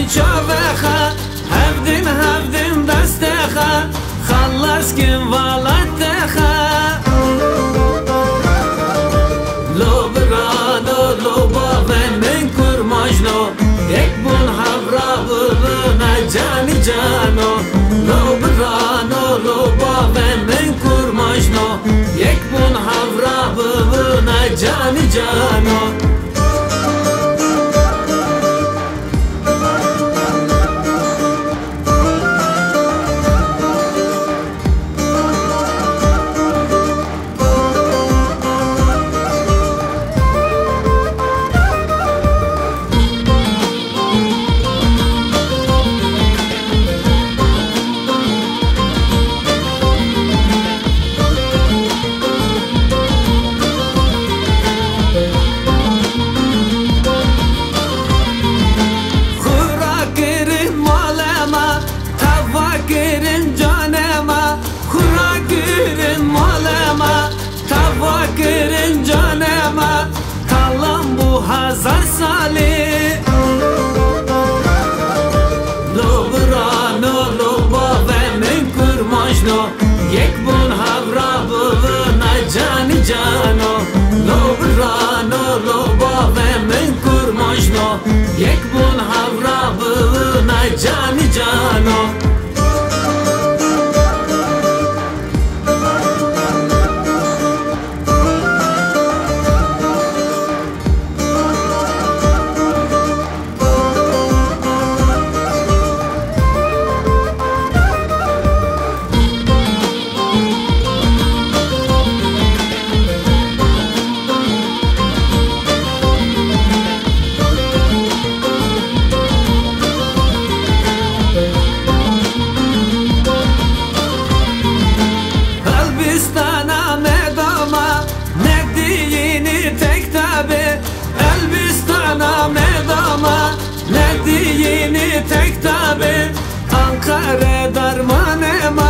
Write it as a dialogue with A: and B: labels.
A: چاوخه هفدین هفدین دستخه خلص کن والدخه لو برانو لو باون من کرماجنو یک بون هفرا بلونه جانی جانو لو برانو لو باون من کرماجنو یک بون هفرا بلونه جانی جانو Girin canıma kalan bu hazar sali Lo brano lo bave min kurmajno Yek bun havra buvna cani cano Lo brano lo bave min kurmajno Yek bun havra buvna cani cano Elbistan'a medama ne diyini tek tabi Ankara darmanema